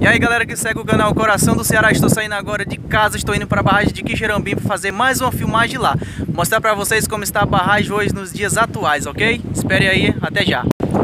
aí galera que segue o canal Coração do Ceará, estou saindo agora de casa, estou indo para a barragem de Quixeramobim para fazer mais uma filmagem lá. Mostrar para vocês como está a barragem hoje nos dias atuais, ok? Espere aí, até já.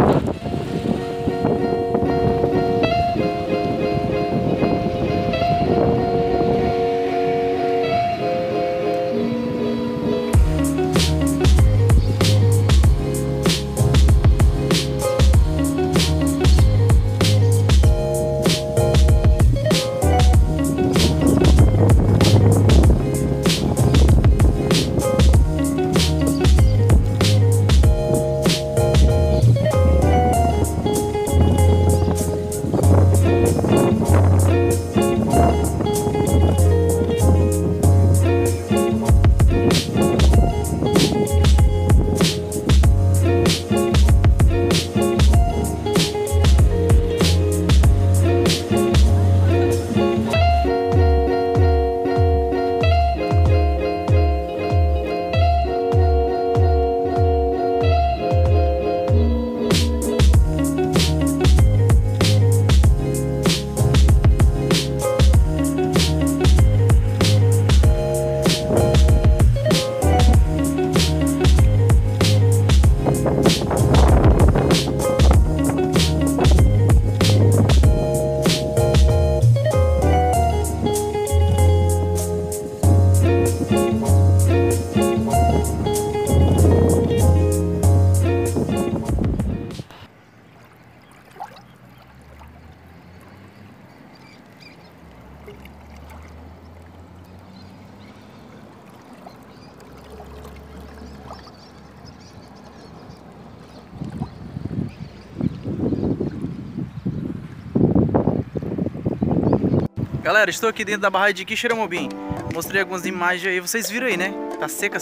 Galera, estou aqui dentro da barragem de Quixeramobim. Mostrei algumas imagens aí, vocês viram aí, né? Tá seca.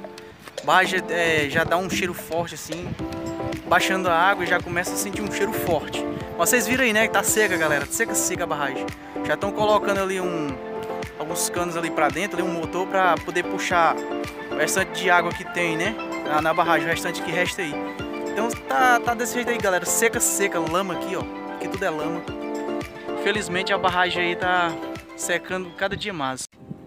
A barragem já dá um cheiro forte assim. Baixando a água e já começa a sentir um cheiro forte. Vocês viram aí, né? Que tá seca, galera. Seca a barragem. Já estão colocando ali alguns canos ali pra dentro, ali um motor pra poder puxar o restante de água que tem, né? Na barragem, o restante que resta aí. Então tá desse jeito aí, galera. Seca, lama aqui, ó. Aqui tudo é lama. Infelizmente a barragem aí tá secando cada dia mais.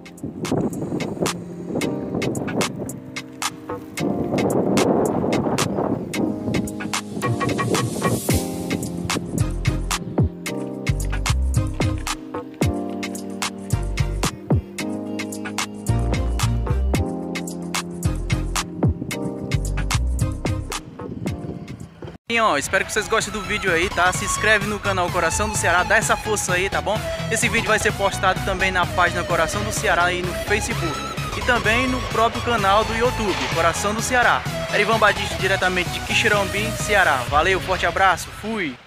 Espero que vocês gostem do vídeo aí, tá? Se inscreve no canal Coração do Ceará, dá essa força aí, tá bom? Esse vídeo vai ser postado também na página Coração do Ceará aí no Facebook e também no próprio canal do YouTube, Coração do Ceará. Erivan Batista, diretamente de Quixeramobim, Ceará. Valeu, forte abraço, fui!